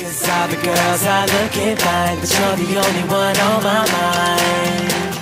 Cause all the girls are looking fine, but you're the only one on my mind.